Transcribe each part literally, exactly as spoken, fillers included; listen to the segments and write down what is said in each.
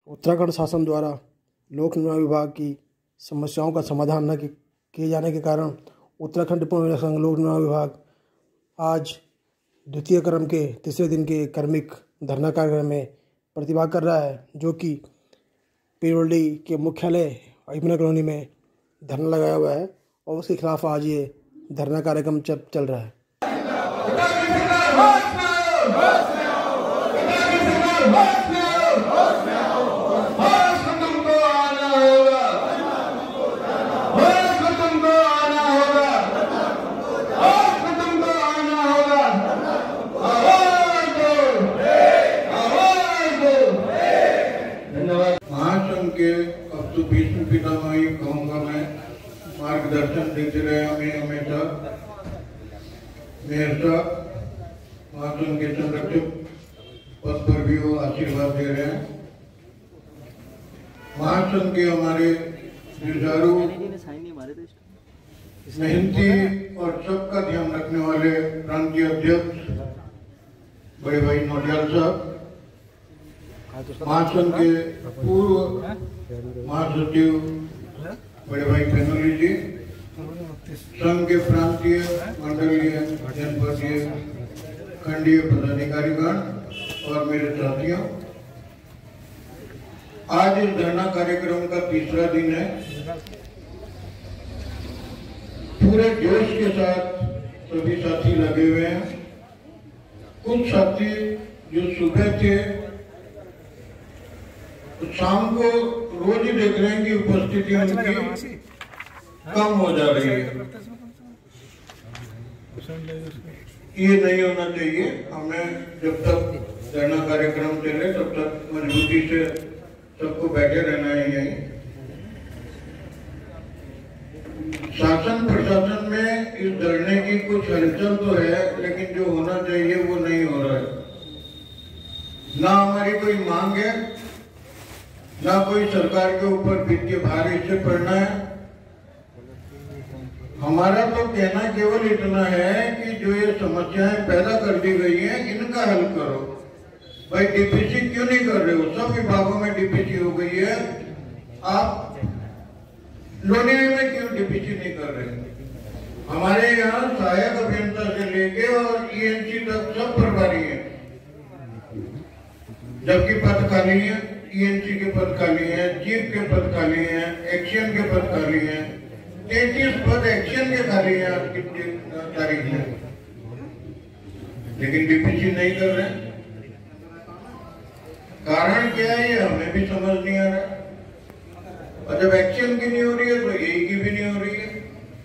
उत्तराखंड शासन द्वारा लोक निर्माण विभाग की समस्याओं का समाधान न किए जाने के कारण उत्तराखंड डिप्लोमा संघ लोक निर्माण विभाग आज द्वितीय क्रम के तीसरे दिन के कार्मिक धरना कार्यक्रम में प्रतिभाग कर रहा है, जो कि पिरोली के मुख्यालय यमुना कॉलोनी में धरना लगाया हुआ है और उसके खिलाफ आज ये धरना कार्यक्रम चल चल रहा है। अब तो भीष्म पितामही कहूँगा मैं, मार्गदर्शन देते रहे हमें हमेशा। हमेशा महासंघ के संरक्षक पद पर भी वो आशीर्वाद दे रहे हैं। महासंघ के हमारे जुझारू, मेहनती और सबका ध्यान रखने वाले प्रांतीय अध्यक्ष बड़े भाई नौटियाल साहब, महासंघ के पूर्व महासचिव बड़े भाई फेनोली जी, संघ के प्रांतीय, मंडलीय, जनपदीय, खंडीय पदाधिकारीगण और मेरे साथियों, आज इस धरना कार्यक्रम का तीसरा दिन है। पूरे जोश के साथ सभी साथी लगे हुए हैं। कुछ साथी जो सुबह थे तो शाम को रोज ही देख रहे हैं कि उपस्थिति उनकी कम हो जा रही है। ये नहीं होना चाहिए। हमें जब तक धरना कार्यक्रम चले तब तक मजबूती से सबको बैठे रहना है। यही शासन प्रशासन में इस धरने की कुछ हलचल तो है, लेकिन जो होना चाहिए वो नहीं हो रहा है। ना हमारी कोई मांग है, ना कोई सरकार के ऊपर वित्तीय भार इससे पड़ना है। हमारा तो कहना केवल इतना है कि जो ये समस्याएं पैदा कर दी गई हैं, इनका हल करो। भाई डीपीसी क्यों नहीं कर रहे हो? सब विभागों में डीपीसी हो गई है, आप लोनिया में क्यों डीपीसी नहीं कर रहे? हमारे यहाँ सहायक अभियंता से लेके और ईएनसी तक सब प्रभारी है, जबकि पद खाली है। ईएनसी के पद खाली हैं, चीफ के पद खाली हैं, एक्शन के पद खाली हैं। तैतीस पद एक्शन के खाली हैं आज की तारीख में, लेकिन डीपीसी नहीं कर रहे। कारण क्या है ये हमें भी समझ नहीं आ रहा। और जब एक्शन की नहीं हो रही है तो यही की भी नहीं हो रही है।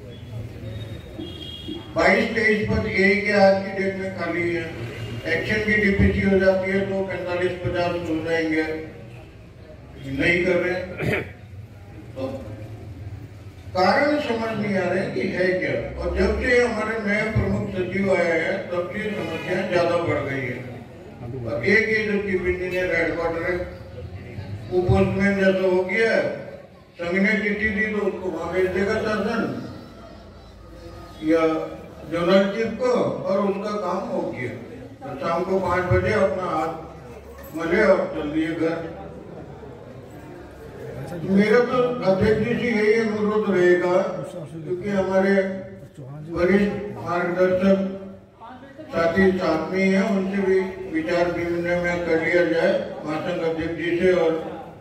बाईस तेईस पद यही के आज की डेट में खाली है। एक्शन की डीपीसी हो जाती है तो पैंतालीस पचास हो जाएंगे, नहीं कर रहे। तो कारण समझ नहीं आ रहे कि है क्या। और जब से हमारे नए प्रमुख सचिव आए हैं तब से समस्याएं ज्यादा बढ़ गई है। और एक ही जो चीफ इंजीनियर हेडक्वार्टर है वो पोस्टमैन जैसा हो गया, संघ ने चिट्ठी दी तो उसको वहां भेज देगा शासन या जोनल चीफ को, और उसका काम हो गया। तो शाम को पांच बजे अपना हाथ मले और चल दिए घर। मेरा तो अध्यक्ष जी से यही अनुरोध रहेगा, क्योंकि हमारे वरिष्ठ मार्गदर्शक साथी साथ में हैं, उनसे भी विचार विनिमय कर लिया जाए, महासंघ अध्यक्ष जी से और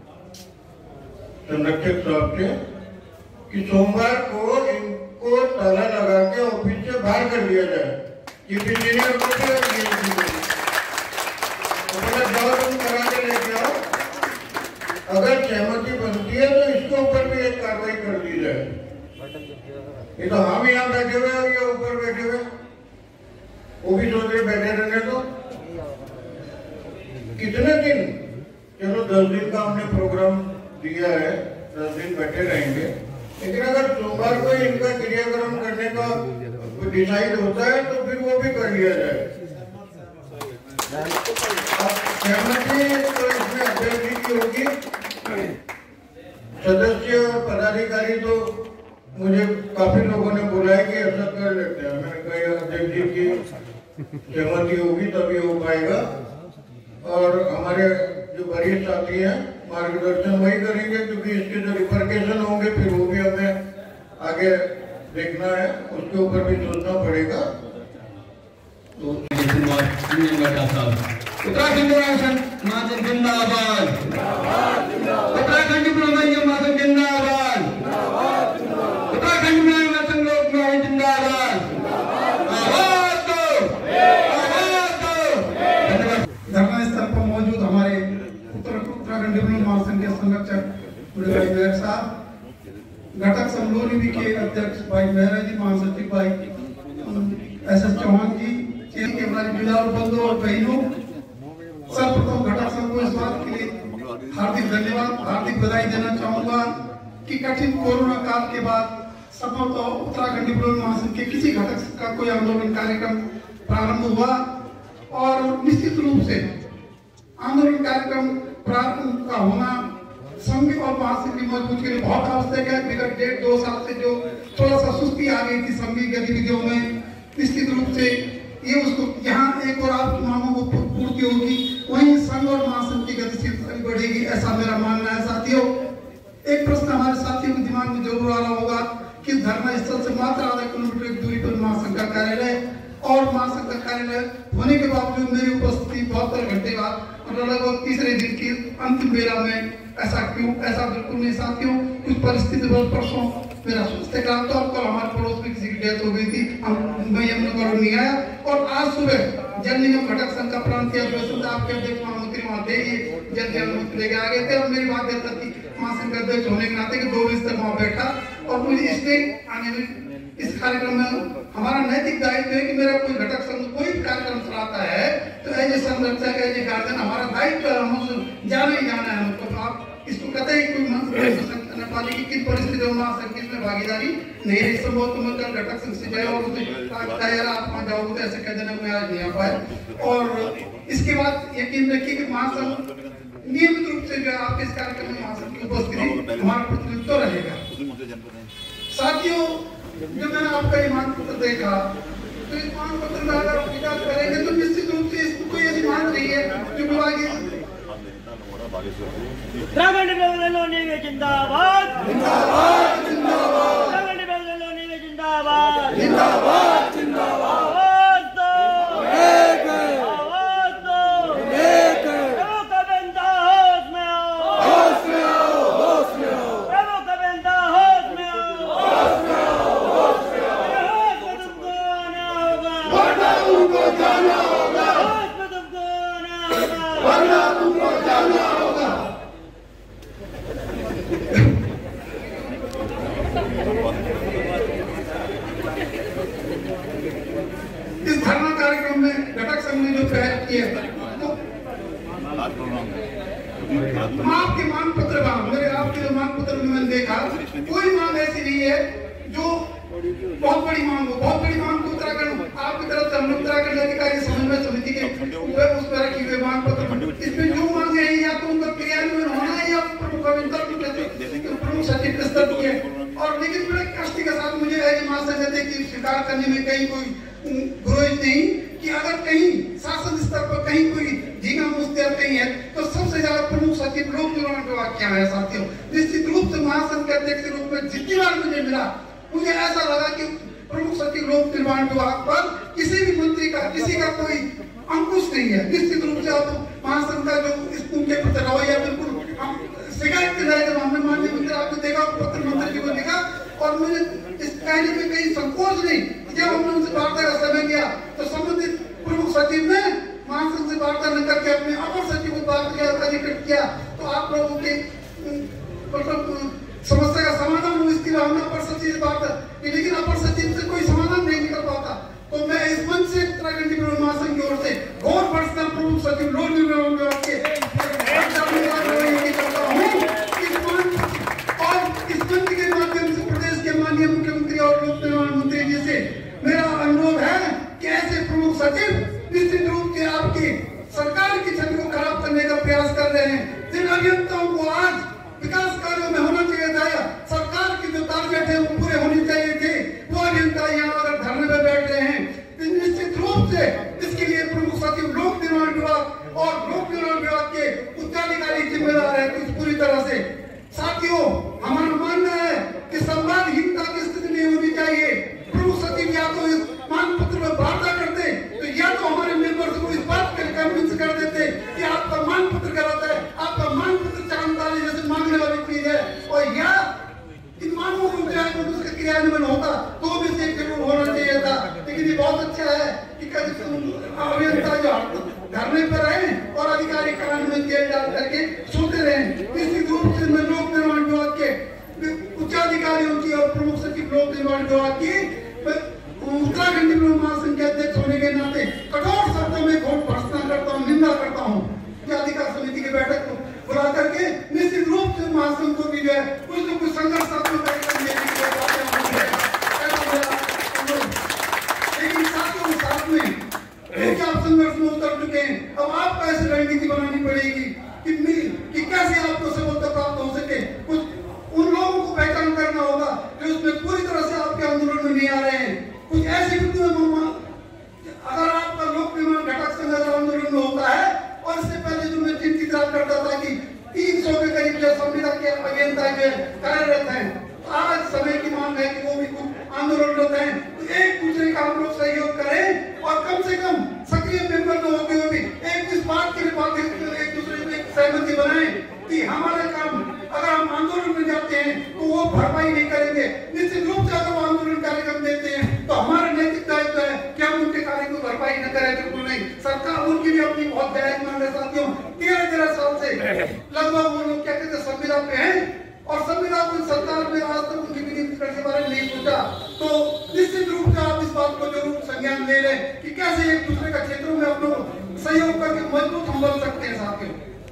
संरक्षक साहब से, कि सोमवार को इनको ताला लगा के ऑफिस से बाहर कर दिया जाए। चीफ इंजीनियर को जाओ तुम करा के लेके आओ, अगर सहमति बनती है तो इसके ऊपर भी एक कार्रवाई कर दी जाए। ये तो हम यहाँ बैठे हुए और ये ऊपर बैठे हुए, वो भी सोच रहे बैठे रहने तो कितने दिन। चलो दस दिन का हमने प्रोग्राम दिया है, दस दिन बैठे रहेंगे, लेकिन अगर सोमवार को इनका क्रियाक्रम करने का डिसाइड होता है तो फिर वो भी कर लिया जाए। सहमति तो इसमें अध्यक्ष की होगी, सदस्य और पदाधिकारी तो मुझे काफी लोगों ने बोला है कि ऐसा कर लेते हैं। मैंने कहा अध्यक्ष जी की सहमति होगी तभी हो पाएगा। और हमारे जो वरिष्ठ साथी हैं मार्गदर्शन वही करेंगे, क्योंकि इसके जो रिपरकेशन होंगे फिर वो भी हमें आगे देखना है, उसके ऊपर भी सोचना पड़ेगा। तो उत्तराखंड महासंघ जिंदाबाद, उत्तराखंड डिप्लोमा महासंघ जिंदाबाद, उत्तराखंड महासंघ लोक न्याय जिंदाबाद। आवाज दो, आवाज दो। धरना स्थल पर मौजूद हमारे उत्तराखंड डिप्लोमा महासंघ के संरक्षक भाई मेहर साहब, घटक समलोनी के अध्यक्ष भाई मेहरा जी, महासचिव भाई एस एस चौहान जी, के हमारे बिलाल बंधु और बहनों, सर्वप्रथम घटक संघ को इस बात के लिए हार्दिक धन्यवाद, हार्दिक बधाई देना चाहूंगा कि कठिन कोरोना काल के बाद संभवतः उत्तराखंड डिप्लोमा महासंघ के किसी घटक का कोई आंदोलन कार्यक्रम प्रारंभ हुआ और निश्चित रूप से आंदोलन कार्यक्रम प्रारंभ का होना संघ और महासंघ की मजबूती के लिए बहुत आवश्यक है। विगत डेढ़ दो साल से जो थोड़ा सा सुस्ती आ गई थी संघीय गतिविधियों में, निश्चित रूप से ये उसको यहाँ एक और आपकी मांगों को पूर्ति होगी, वहीं संघ और महासंघ की गतिशीलता बढ़ेगी, ऐसा मेरा मानना है। साथियों, एक प्रश्न हमारे साथियों के दिमाग में जरूर आ रहा होगा कि धरना स्थल से मात्र आधा किलोमीटर की दूरी पर महासंघ का कार्यालय और महासंघ का कार्यालय होने के बावजूद मेरी उपस्थिति बहत्तर घंटे बाद और लगभग तीसरे दिन की अंतिम बेला में ऐसा क्यों? ऐसा बिल्कुल नहीं साथियों, कुछ परिस्थिति बस परसों मेरा स्वास्थ्य खराब था और कल हमारे पड़ोस में किसी की डेथ हो गई थी, हम मैं यमुना नहीं आया और आज सुबह जल निगम घटक संघ का प्रांतीय अधिवेशन आपके अध्यक्ष महामंत्री वहाँ थे, जल जल लेके आ गए थे और मेरी बाध्यता थी महासंघ के अध्यक्ष होने के नाते कि दो बजे तक वहाँ बैठा और मुझे इसलिए आने में इस कार्यक्रम में हमारा नैतिक दायित्व है कि मेरा कोई घटक संघ कोई कार्यक्रम चलाता है तो ऐसे संरक्षक ऐसे गार्जियन हमारा दायित्व है, हम जाना ही जाना है। तो आप इसको कहते हैं कोई मंत्र पाने की किन परिस्थितियों में महासंघ इसमें भागीदारी नहीं है। संभव तो मैं कल घटक संघ से जाए और उसे यार आप वहाँ जाओगे तो ऐसे कह देना मैं आज नहीं आ पाया। और इसके बाद यकीन रखिए कि महासंघ नियमित रूप से जो है आपके इस कार्यक्रम में महासंघ की उपस्थिति हमारा प्रतिनिधित्व रहेगा। साथियों, जब मैंने आपका ये मांग पत्र देखा तो इस मांग पत्र में अगर विकास करेंगे तो निश्चित रूप से इसको कोई ऐसी मांग नहीं है जो विभागीय उत्तराखंड में जिंदाबाद, जिंदाबाद, जिंदाबाद, उत्तराखंड में जिंदाबाद, जिंदाबाद, जिंदाबाद, आवाज दो, एक है, आवाज दो, एक है, प्रभु का बंदा होश में आओ, होश में आओ, होश में आओ, प्रभु का बंदा होश में आओ, होश में आओ, होश में आओ, होश में तुमको आना होगा, वरना तुमको जाना होगा, होश में तुमको आना होगा, वरना तुमको जाना होगा। इस धरना कार्यक्रम में घटक संघ ने जो पहल की है तो आपके मांग पत्र मेरे आपके जो मांग पत्र में मैंने देखा कोई मांग ऐसी नहीं है जो बहुत बड़ी मांग हो। बहुत बड़ी मांग को उत्तराखंड आपकी तरफ से हम लोग उत्तराखंड अधिकारी समन्वय समिति के उस पर रखी हुई मांग पत्र, इसमें जो मांगे हैं या तो उनका क्रियान्वयन होना है या प्रमुख प्रमुख सचिव के स्तर की है। और लेकिन बड़े कष्ट के साथ मुझे ऐसी महासंघ की स्वीकार करने में कहीं कोई गुरेज नहीं कि अगर कहीं शासन स्तर पर कहीं कोई झींगा मुस्तैद कहीं है तो सबसे ज्यादा प्रमुख सचिव लोक निर्माण विभाग क्या है। साथियों, निश्चित रूप से महासंघ के अध्यक्ष के रूप में जितनी बार मुझे मिला मुझे ऐसा लगा कि प्रमुख सचिव लोक निर्माण विभाग पर किसी भी मंत्री का किसी का कोई अंकुश नहीं है। निश्चित रूप से अब महासंघ का जो उनके प्रति रवैया बिल्कुल शिकायत कर रहे थे। हमने माननीय मंत्री आपने देखा पत्र मंत्री जी को देखा और मुझे इस कहने में कहीं संकोच नहीं। जब हमने उनसे वार्ता का समय किया तो संबंधित प्रमुख सचिव ने महासंघ से वार्ता न करके अपने अपर सचिव को बात किया अधिकृत किया तो आप लोगों के समस्या का समाधान हो। इसके लिए हमने अपर सचिव से बात की लेकिन अपर सचिव से कोई समाधान नहीं निकल पाता। तो मैं इस मंच से उत्तराखंड डिप्लोमा महासंघ की ओर से गौर पर्सनल प्रमुख सचिव लोक निर्माण विभाग के और इस मंच के माध्यम से प्रदेश के माननीय मुख्यमंत्री और लोक निर्माण मंत्री जी से मेरा अनुरोध है कि ऐसे प्रमुख सचिव निश्चित रूप से आपकी सरकार की छवि को खराब करने का प्रयास कर रहे हैं। जिन अभियंताओं को आज विकास कार्यों में होना चाहिए था, सरकार की जो टारगेट है वो पूरे होने चाहिए थे, वो अभियंता यहाँ अगर धरने में बैठ रहे हैं निश्चित रूप से इसके लिए प्रमुख सचिव लोक निर्माण विभाग और लोक निर्माण समाज विभाग की उत्तराखंड डिप्लोमा महासंघ के अध्यक्ष होने के नाते कठोर शब्दों में घोर भर्त्सना करता हूँ, निंदा करता हूँ। अधिकार समिति की बैठक को बुला करके निश्चित रूप से महासंघ को भी जो है कुछ न कुछ संघर्ष लेकिन साथियों साथ में क्योंकि आप संघर्ष में उतर चुके हैं, अब आपको ऐसी रणनीति बनानी पड़ेगी कि कि कैसे आपको सफलता प्राप्त हो सके। कुछ उन लोगों को पहचान करना होगा जो उसमें पूरी तरह से आपके आंदोलन में नहीं आ रहे हैं। कुछ ऐसी अगर आपका लोक निर्माण घटक संघ आंदोलन में होता है, और इससे पहले जो मैं चिंतित करता था कि तीन सौ के करीब जो संविधान के अभियंता जो कार्यरत हैं, आज समय की मांग है कि वो भी कुछ आंदोलनरत हैं, तो एक दूसरे का हम लोग सहयोग करें और कम से कम सक्रिय मेंबर न होते हुए भी एक इस बात के लिए एक दूसरे में सहमति बनाएं कि हमारे काम अगर हम आंदोलन में जाते हैं तो वो भरपाई नहीं करेंगे। निश्चित रूप से अगर वो आंदोलन कार्यक्रम देते हैं तो हमारा नैतिक दायित्व है कि हम उनके कार्य को भरपाई न करें। बिल्कुल नहीं, सरकार उनकी भी अपनी बहुत जायज मांग है। साथियों, तेरह तेरह साल से लगभग वो लोग क्या कहते हैं संविदा पे हैं और संविदा को सरकार में आज तक उनकी विनियुक्ति के बारे में नहीं सोचा। तो निश्चित रूप से आप इस बात को जरूर संज्ञान ले लें कि कैसे एक दूसरे का क्षेत्रों में अपनों सहयोग करके मजबूत हम बन सकते हैं। साथियों,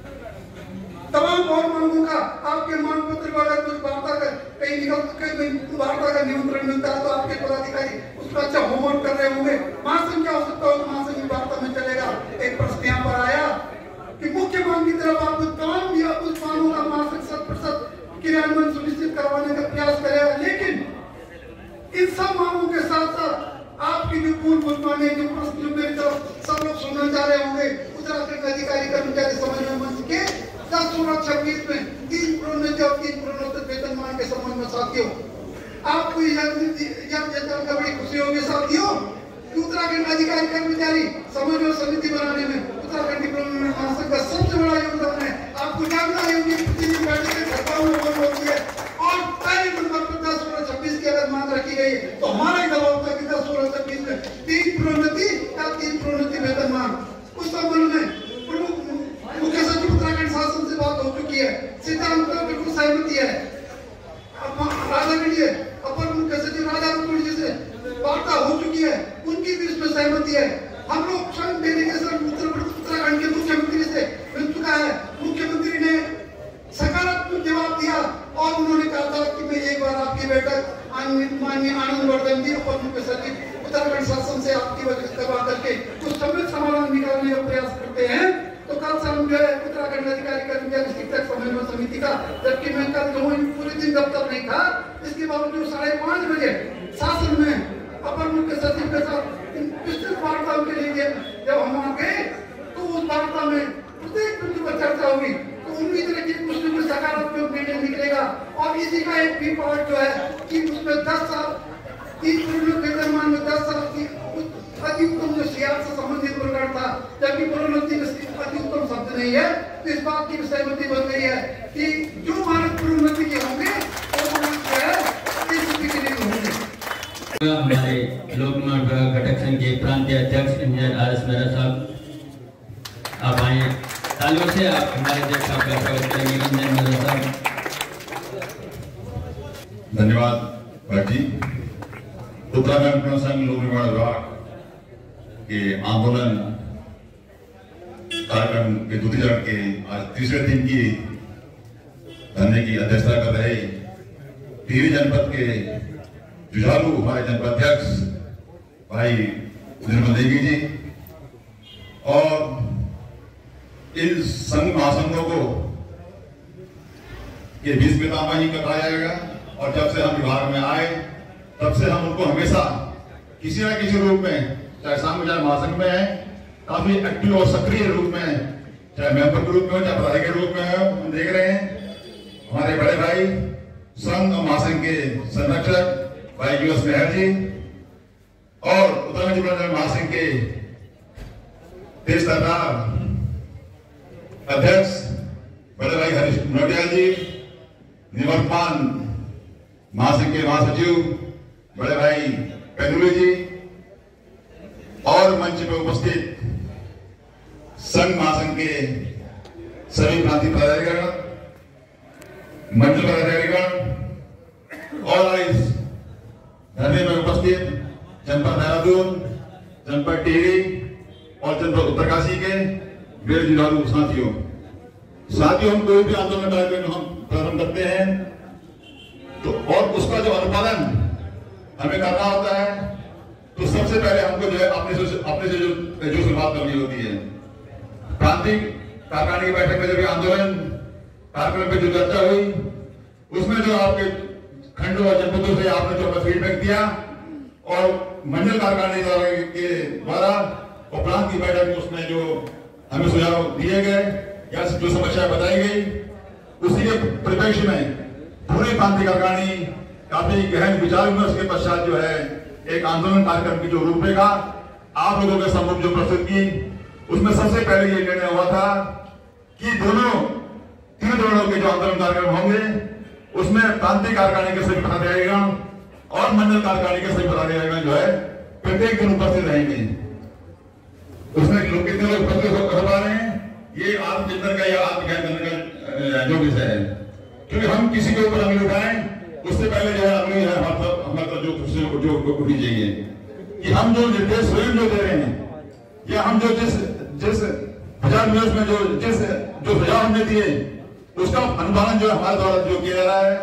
तमाम और मांगों का आपके मांग पत्र पर अगर कुछ वार्ता का कहीं निकल कहीं वार्ता का निमंत्रण मिलता है तो आपके पदाधिकारी उसका अच्छा होमवर्क कर रहे होंगे। महासंघ क्या हो सकता है, महासंघ की वार्ता में चलेगा। एक प्रश्न यहाँ पर आया कि मुख्य मांग की तरफ आप तमाम या कुछ मांगों का महासंघ शत प्रतिशत क्रियान्वयन सुनिश्चित करवाने का प्रयास करेगा, लेकिन इन सब मांगों के साथ साथ आपकी जो पूर्व बुद्धिमानी जो प्रश्न जो मेरी तरफ सब लोग सुनना चाह रहे होंगे, उत्तराखंड अधिकारी कर्मचारी समन्वय मंच के दस सोलह छब्बीस में तीन प्रोन्नति और तीन प्रोन्नत वेतनमान के संबंध में साथियों आपको यह बड़ी खुशी होगी साथियों। उत्तराखंड अधिकारी कर्मचारी समन्वय समिति बनाने में उत्तराखंड डिप्लोमा महासंघ का सबसे बड़ा योगदान है। आपको जानना है कि प्रतिदिन बैठकें सरकार में बंद होती है और पहले नंबर पर दस सोलह छब्बीस की अगर मांग रखी गई तो हमारा ही दबाव होता है कि दस सोलह छब्बीस में तीन प्रोन्नति या तीन प्रोन्नति वेतनमान। उस संबंध में प्रमुख मुख्य सचिव उत्तराखंड शासन से बात हो चुकी है, सिद्धांत पर बिल्कुल सहमति है। राजा के अपर मुख्य सचिव राजा जी से वार्ता हो चुकी है, उनकी भी इसमें सहमति है। हम लोग संघ डेलीगेशन उत्तराखंड के मुख्यमंत्री से मिल चुका है। मुख्यमंत्री ने सकारात्मक जवाब दिया और उन्होंने कहा था कि मैं एक बार आपकी बैठक माननीय आनंद वर्धन जी अपर मुख्य सचिव उत्तराखंड शासन से आपकी वजह करवा करके कुछ समृद्ध समाधान निकालने का प्रयास करते हैं। तो कल शाम जो है उत्तराखंड अधिकारी कर्मचारी शिक्षक समन्वय समिति का, जबकि मैं कल जो पूरे दिन दफ्तर नहीं था, इसके बावजूद साढ़े पांच बजे शासन में अपर मुख्य सचिव के साथ विस्तृत वार्ता के लिए जब हम आ गए तो उस वार्ता में प्रत्येक बिंदु पर चर्चा हुई। तो उम्मीद है कि कुछ न कुछ सकारात्मक निर्णय निकलेगा और इसी का एक भी पार्ट जो है कि उसमें दस साल तीन वेतनमान में दस साल की अति उत्तम जो सियार से संबंधित प्रकरण था, जबकि प्रोन्नति अति उत्तम शब्द नहीं है, तो इस बात की सहमति बन गई है कि जो मानक प्रोन्नति के होंगे वो मानक जो है के लिए होंगे। हमारे लोक निर्माण घटक संघ के प्रांतीय अध्यक्ष इंजीनियर आर एस मेहरा साहब, आप आए तालियों से आप हमारे अध्यक्ष साहब का स्वागत करेंगे। इंजीनियर मेहरा साहब। धन्यवाद भाटी। उत्तराखंड संघ लोक निर्माण विभाग के आंदोलन कार्यक्रम के दूसरे चरण के आज तीसरे दिन की धरने की अध्यक्षता कर रहे टिहरी जनपद के जुझारू हमारे जनपद अध्यक्ष भाई निर्मल देवी जी और इन संघ महासंघों को ये बीस में तामाही कराया जाएगा। और जब से हम विभाग में आए तब से हम उनको हमेशा किसी न किसी रूप में, चाहे संघ चाहे महासंघ में है, काफी एक्टिव और सक्रिय रूप में, चाहे मेंबर के रूप में हो चाहे पढ़ाई के रूप में हो, हम देख रहे हैं हमारे बड़े भाई संघ और महासंघ के संरक्षक भाई यूएस मेहर जी और उत्तराखंड महासंघ के देश सरकार अध्यक्ष बड़े भाई हरीश नोटियाल जी, निवर्तमान महासंघ के महासचिव बड़े भाई पेंदुली जी और मंच पर उपस्थित संघ महासंघ के सभी प्रांतीय पदाधिकारीगण, मंच पदाधिकारीगण और इस जनपद देहरादून, जनपद टिहरी और जनपद उत्तरकाशी के मेरे जुझारू साथियों साथियों हम कोई भी आंदोलन कार्यक्रम हम प्रारंभ करते हैं तो और उसका जो अनुपालन हमें करना होता है तो सबसे पहले हमको जो है अपने से अपने से जो जो शुरुआत करनी होती है। प्रांतिक कार्यकारिणी की बैठक में जब आंदोलन कार्यक्रम पे जो चर्चा हुई उसमें जो आपके खंडों और जनपदों से आपने जो फीडबैक दिया और मंडल कार्यकारिणी के द्वारा और प्रांत की बैठक में उसमें जो हमें सुझाव दिए गए या जो समस्या बताई गई उसी के परिप्रेक्ष्य में पूरी प्रांतीय कार्यकारिणी काफी गहन विचार विमर्श के पश्चात जो है एक आंदोलन कार्यक्रम की जो रूपरेखा आप लोगों के सम्मुख जो प्रस्तुत की उसमें सबसे पहले ये निर्णय हुआ था कि दोनों तीन दौड़ों के जो आंदोलन कार्यक्रम होंगे उसमें प्रांतीय कार्यकारिणी के सभी पदाधिकारीगण और मंडल कार्यकारिणी के सभी पदाधिकारीगण जो है प्रत्येक दिन उपस्थित रहेंगे। उसमें लोग कितने लोग उपस्थित कर पा रहे हैं ये आत्मचिंतन का या आत्मज्ञान करने का जो विषय है, क्योंकि हम किसी के ऊपर अंगुली उठाएं उससे पहले जो है अंगुली है हमारे हमारे जो जो उठनी चाहिए कि हम जो निर्देश स्वयं जो दे रहे हैं या हम जो जिस जिस विचार विमर्श में जो जिस जो सुझाव हमने दिए उसका अनुपालन जो है हमारे द्वारा जो किया जा रहा है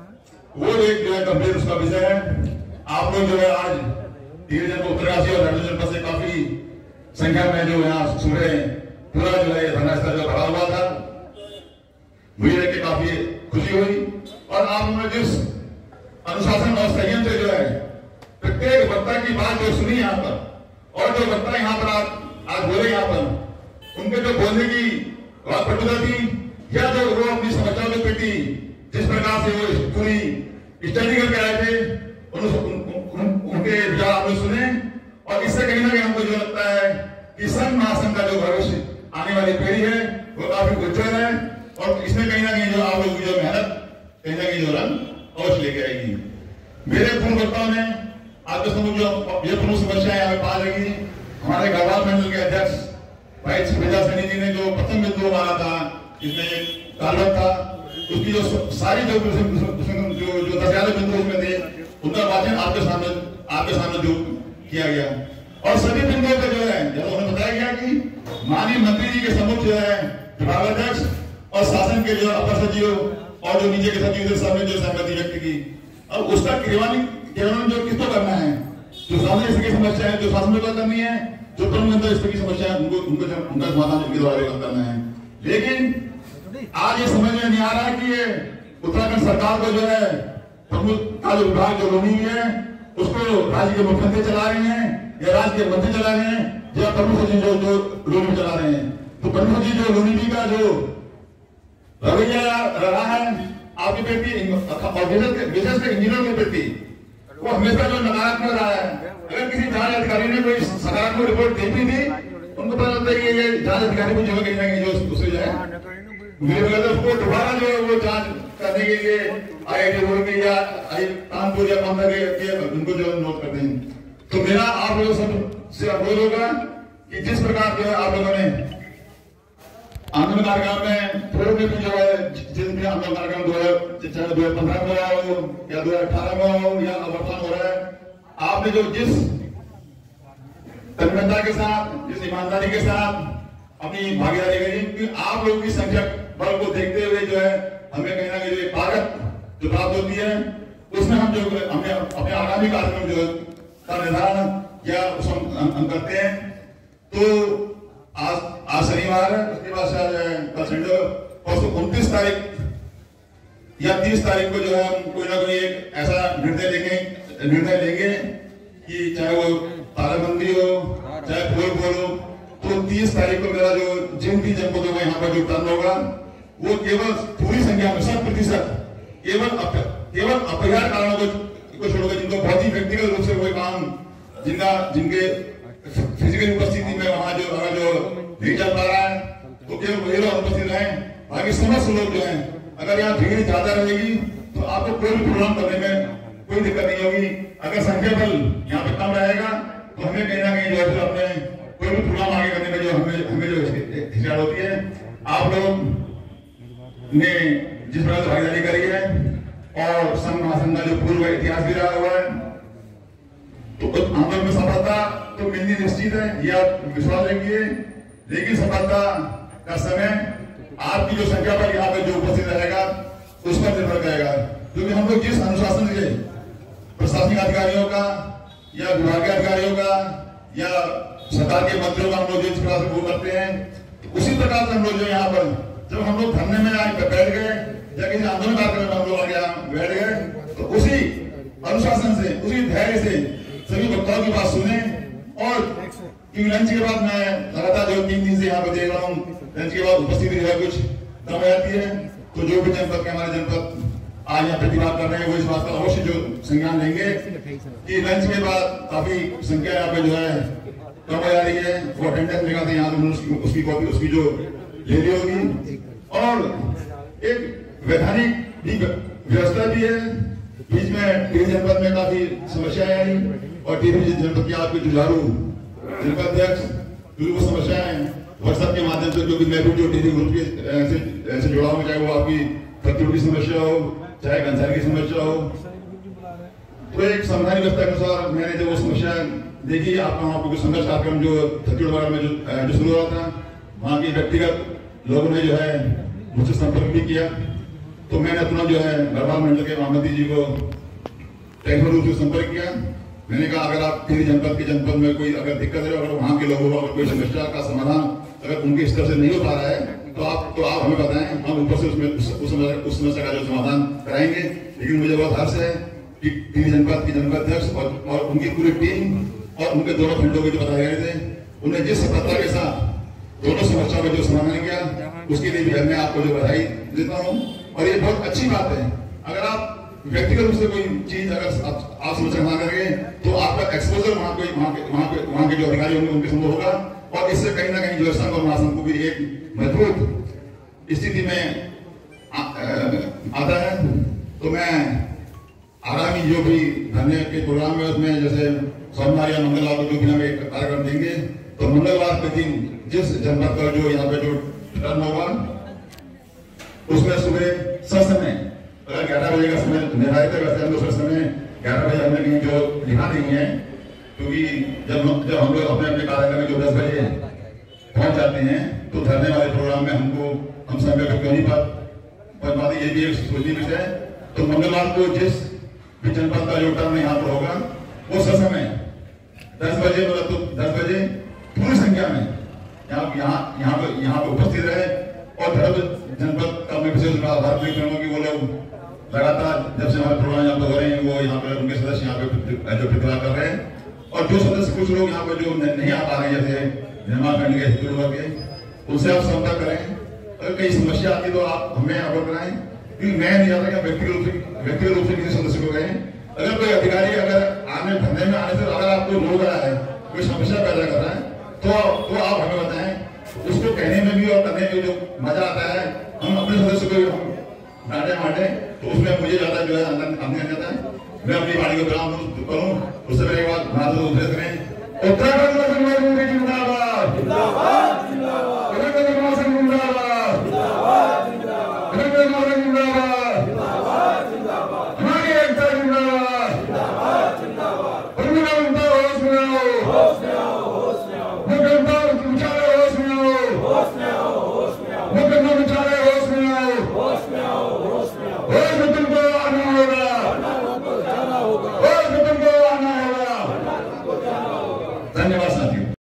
वो एक जो है गंभीर उसका विषय है। आप लोग जो है आज धीरे धीरे उत्तरकाशी और जनपद से काफी संख्या में जो यहाँ सुबह पूरा जो है धरना स्थल जो खड़ा हुआ था मुझे देख के काफी खुशी हुई और आप लोगों ने जिस अनुशासन और संयम से जो है प्रत्येक वक्ता की बात जो सुनी यहाँ पर और जो वक्ता यहाँ पर आज आज बोले यहाँ पर उनके जो बोलने की बात पटुता थी या जो वो अपनी समस्याओं के प्रति जिस प्रकार से वो पूरी स्टडी करके आए थे उन, उन, उन, उनके विचार आपने सुने और इससे कहीं ना कहीं हमको जो लगता है कि संघ महासंघ का जो भविष्य आने वाली पीढ़ी है वो काफी उज्जवल है और इसमें कहीं ना कहीं जो आप लोगों की जो मेहनत कहीं ना कहीं जो रंग अवश्य लेके आएगी। मेरे पूर्व वक्ताओं ने आपके समूह जो ये प्रमुख समस्याएं हमें पा लगी हमारे गढ़वाल मंडल के अध्यक्ष भाई श्रीजा सैनी जी ने जो प्रथम बिंदु हमारा था इसमें कार्यरत था उसकी जो सारी जो जो जो दस ग्यारह बिंदु उसमें थे उनका वाचन आपके सामने आपके सामने जो किया गया और सभी बिंदुओं पे जो है जब उन्हें बताया गया कि माननीय मंत्री जी के सम्मुख जो है विभागाध्यक्ष और शासन के जो अपर सचिव और जो नीचे के सचिव थे सबने जो सहमति व्यक्त की। अब उसका क्रियान्वयन क्रियान्वयन जो किसको करना है जो सामने स्थिति की समस्या है जो शासन को करनी है जो प्रमुख स्थिति की समस्या है उनको उनको उनका समाधान उनके द्वारा करना है। लेकिन आज ये समझ में नहीं आ रहा है कि ये उत्तराखंड सरकार को जो है प्रमुख का जो विभाग जो लोनी है उसको राज्य के मुख्यमंत्री चला रहे हैं या राज्य के मंत्री चला रहे हैं या प्रमुख सचिव जो जो लोनी चला रहे हैं। तो प्रमुख जी जो लोनी का जो रवैया रहा है आपके प्रति विशेष इंजीनियर के प्रति वो हमेशा जो नकारात्मक रहा है। अगर किसी जांच अधिकारी ने कोई सकारात्मक रिपोर्ट दी भी थी उनको पता चलता है कि ये जांच अधिकारी को जो कहीं ना कहीं जो उसे जो है मेरे उसको दोबारा जो है वो जांच करने के लिए आई आई टी बोर्ड या कानपुर या बंदा के उनको जो नोट करते हैं। तो मेरा आप लोगों सब से अनुरोध होगा कि जिस प्रकार जो है आप लोगों ने आंदोलन कार्यक्रम में पूर्व में भी जो है जिनमें आंदोलन कार्यक्रम दो हजार दो हजार पंद्रह में रहा हो या दो हजार अठारह में हो या वर्तमान हो रहा है आपने जो जिस तन्मयता के साथ जिस ईमानदारी के साथ अपनी भागीदारी करी कि आप लोगों की संख्या बल को देखते हुए जो है हमें कहीं ना कहीं ताकत जो प्राप्त होती है उसमें हम जो हमें अपने आगामी कार्यक्रम जो का निर्धारण या हम करते हैं। तो आज आज शनिवार है उसके बाद कल संडे परसों उनतीस तारीख या तीस तारीख को जो है हम कोई ना कोई एक ऐसा निर्णय लेंगे निर्णय लेंगे कि चाहे वो तालाबंदी हो चाहे पोल पोल हो तो तीस तारीख को मेरा जो जिन भी जनपदों का यहाँ पर जो टर्न होगा वो केवल पूरी संख्या में शत प्रतिशत केवल केवल अपरिहार्य कारणों को छोड़कर जिनको बहुत ही व्यक्तिगत रूप से कोई काम जिनका जिनके फिजिकल उपस्थिति में वहां जो अगर जो नहीं चल पा रहा है तो केवल वही लोग उपस्थित रहे। बाकी समस्त लोग जो है अगर यहाँ भीड़ ज्यादा रहेगी तो आपको कोई भी प्रोग्राम करने में कोई दिक्कत नहीं होगी। अगर संख्या बल यहाँ पे कम रहेगा तो हमें कहीं ना कहीं जो है अपने कोई भी प्रोग्राम आगे करने में जो हमें हमें जो हिचकिचाहट होती है। आप लोग ने जिस प्रकार भागीदारी करी है और संघ महासंघ का जो पूर्व इतिहास भी रहा हुआ है तो आंदोलन में सफलता तो मिलनी निश्चित है, ये आप विश्वास रखिए। लेकिन सफलता का समय आपकी जो संख्या पर यहाँ पे जो उपस्थित रहेगा उस पर निर्भर करेगा। क्योंकि हम लोग जिस अनुशासन के प्रशासनिक अधिकारियों का या विभागीय अधिकारियों का या सरकार के मंत्रियों का हम लोग जिस प्रकार से वो करते हैं, उसी प्रकार से हम लोग जो यहाँ पर जब हम लोग धरने में आए बैठ गए या किसी आंदोलन कार्यक्रम में हम लोग आगे बैठ गए तो उसी अनुशासन से, उसी धैर्य से सभी वक्ताओं की बात सुने। और क्योंकि लंच के बाद मैं लगातार जो तीन दिन से यहाँ पर देख रहा हूँ, लंच के बाद उपस्थिति जो है कुछ कम हो जाती है, तो जो भी जनपद के हमारे जनपद आज यहाँ प्रतिवाद कर रहे हैं वो इस बात का अवश्य जो संज्ञान लेंगे कि लंच के बाद काफी संख्या यहाँ पे जो है कम हो जा रही है। वो अटेंडेंस लेगा यहाँ तो उसकी कॉपी उसकी जो ले ली होगी। और एक वैधानिक व्यवस्था भी है। बीच में टिहरी जनपद में काफी समस्याएं आई और टिहरी जनपद की आपके जुझारू जनपद अध्यक्ष जो वो समस्याएं व्हाट्सएप के माध्यम से, जो कि मैं भी जो टिहरी ग्रुप के से जुड़ा हूँ, चाहे वो आपकी फकीरों की समस्या हो चाहे घनसारी की समस्या हो, तो एक संवैधानिक व्यवस्था के अनुसार मैंने जब वो समस्या देखी, आपका वहाँ पर संघर्ष कार्यक्रम जो छत्तीसगढ़ में जो जो शुरू हुआ था, वहाँ के व्यक्तिगत लोगों ने जो है मुझसे संपर्क भी किया। तो मैंने अपना जो है गढ़वाल मंडल के महामंत्री जी को टेलीफोन रूप से संपर्क किया। मैंने कहा अगर आप टिहरी जनपद के जनपद में कोई अगर दिक्कत है, अगर वहाँ के लोगों को अगर कोई समस्या का समाधान अगर उनके स्तर से नहीं हो पा रहा है तो आप तो आप हमें बताएं, हम ऊपर से उसमें उस, उस, उस समस्या का जो समाधान कराएंगे। लेकिन मुझे बहुत हर्ष है कि टिहरी जनपद के जनपद अध्यक्ष और, और उनकी पूरी टीम और उनके दोनों खंडों के जो बताए गए थे, उन्हें जिस सफलता के साथ दोनों समस्याओं का जो समाधान किया उसके लिए भी मैं आपको जो बधाई देता हूँ। और ये बहुत अच्छी बात है। अगर आप व्यक्तिगत रूप से कोई चीज अगर आप, आप समस्या समाधान करेंगे तो आपका एक्सपोजर वहाँ पे वहाँ के वहाँ के वहाँ के जो अधिकारी होंगे उनके संभव होगा और इससे कहीं ना कहीं जो संघ और महासंघ को भी एक मजबूत स्थिति में आ, आ, आता है। तो मैं आगामी जो भी धरने के प्रोग्राम में उसमें जैसे सोमवार या मंगलवार को जो भी हमें कार्यक्रम देंगे, तो मंगलवार के दिन जिस जनपद का जो यहाँ पे जो टर्न होगा उसमें सुबह समय अगर ग्यारह बजे का समय निर्धारित है, वैसे हम लोग समय ग्यारह बजे हमने कहीं जो लिखा नहीं है, क्योंकि जब जब हम लोग अपने अपने कार्यक्रम में जो दस बजे पहुंच जाते हैं तो धरने वाले प्रोग्राम में हमको हम समय पर क्यों नहीं पा पाते, ये भी एक सोचने विषय है। तो मंगलवार को जिस भी जनपद का जो टर्न यहाँ पर होगा वो समय दस बजे मतलब तो दस बजे पूरी संख्या में यहाँ यहाँ यहाँ पर यहाँ पर उपस्थित रहे। और धर्म जनपद का मैं विशेष आभार व्यक्त करूंगा कि वो लोग लगातार जब से हमारे प्रोग्राम यहाँ पर हो रहे हैं वो यहाँ पर उनके सदस्य यहाँ पे जो प्रतिवाद कर रहे हैं। और जो सदस्य कुछ लोग यहाँ पर जो नहीं आ पा रहे हैं जैसे निर्माण करने के हितुर्वा के, उनसे आप संपर्क करें। अगर कहीं समस्या आती है तो आप हमें अवगत कराएं, क्योंकि मैं नहीं चाहता कि व्यक्तिगत रूप से व्यक्तिगत रूप से किसी सदस्य को कहें। अगर कोई अधिकारी अगर आने धरने में आने से अगर आपको रोक रहा है, कोई समस्या पैदा कर रहा है, तो तो आप हमें बताएं। उसको कहने में भी और करने में जो मजा आता है, हम अपने सदस्य को हम डांटे मारते तो उसमें मुझे ज्यादा जो है अंदर आने जाता है। मैं अपनी वाणी को विराम करूं, उससे पहले एक बात भारत उत्तराखंड जिंदाबाद।